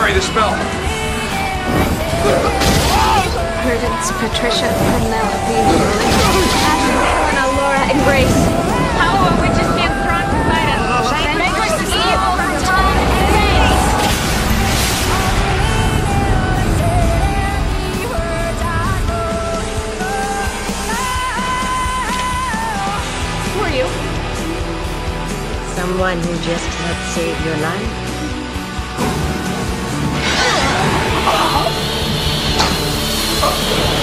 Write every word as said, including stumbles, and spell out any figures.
destroy the spell. Prudence, Patricia, Penelope, Ashley, Helena, Laura, and Grace. How are witches stand strong beside us? Vanquish the evil from time and space! Who are you? Someone who just helped save your life. Oh!